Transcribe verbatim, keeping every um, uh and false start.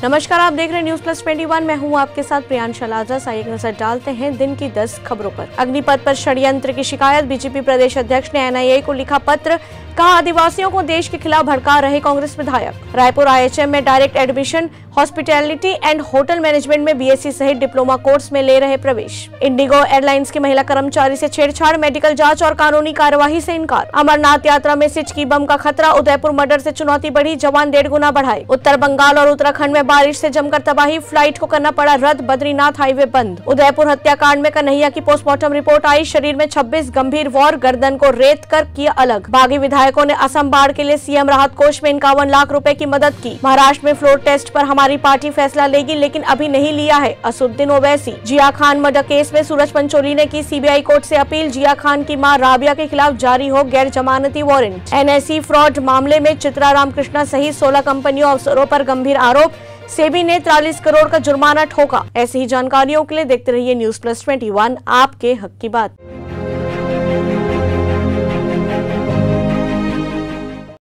नमस्कार, आप देख रहे हैं न्यूज प्लस इक्कीस। मैं हूं आपके साथ प्रियांशा लाजस। आइए एक नजर डालते हैं दिन की दस खबरों पर। अग्निपथ पर षड्यंत्र की शिकायत, बीजेपी प्रदेश अध्यक्ष ने एनआईए को लिखा पत्र, कहा आदिवासियों को देश के खिलाफ भड़का रहे कांग्रेस विधायक। रायपुर आईएचएम में direct admission, hospitality and hotel management में बीएससी सहित डिप्लोमा कोर्स में ले रहे प्रवेश। इंडिगो एयरलाइंस की महिला कर्मचारी से छेड़छाड़, मेडिकल जांच और कानूनी कार्यवाही से इनकार। अमरनाथ यात्रा में सिचकी बम का खतरा, उदयपुर मर्डर से चुनौती बढ़ी, जवान डेढ़ गुना बढ़ाए। उत्तर बंगाल और उत्तराखंड में बारिश से जमकर तबाही, फ्लाइट को करना पड़ा रद्द, बद्रीनाथ हाईवे बंद। उदयपुर हत्याकांड में कन्हैया की पोस्टमार्टम रिपोर्ट आई, शरीर में छब्बीस गंभीर वार, गर्दन को रेत कर किया अलग। बागी विधायकों ने असम बाढ़ के लिए सीएम राहत कोष में इक्यावन लाख रुपए की मदद की। महाराष्ट्र में फ्लोर टेस्ट पर हमारी पार्टी फैसला लेगी, लेकिन अभी नहीं लिया है, असुद्दीन ओवैसी। जिया खान मर्डर केस में सूरज पंचोली ने की सीबीआई कोर्ट से अपील, जिया खान की मां राबिया के खिलाफ जारी हो गैर जमानती वारंट। एनएसई फ्रॉड मामले में चित्रा रामकृष्णा सहित सोलह कंपनियों अफसरों पर गंभीर आरोप, सेबी ने तिरालीस करोड़ का जुर्माना ठोका। ऐसी ही जानकारियों के लिए देखते रहिए न्यूज प्लस इक्कीस, आपके हक की बात।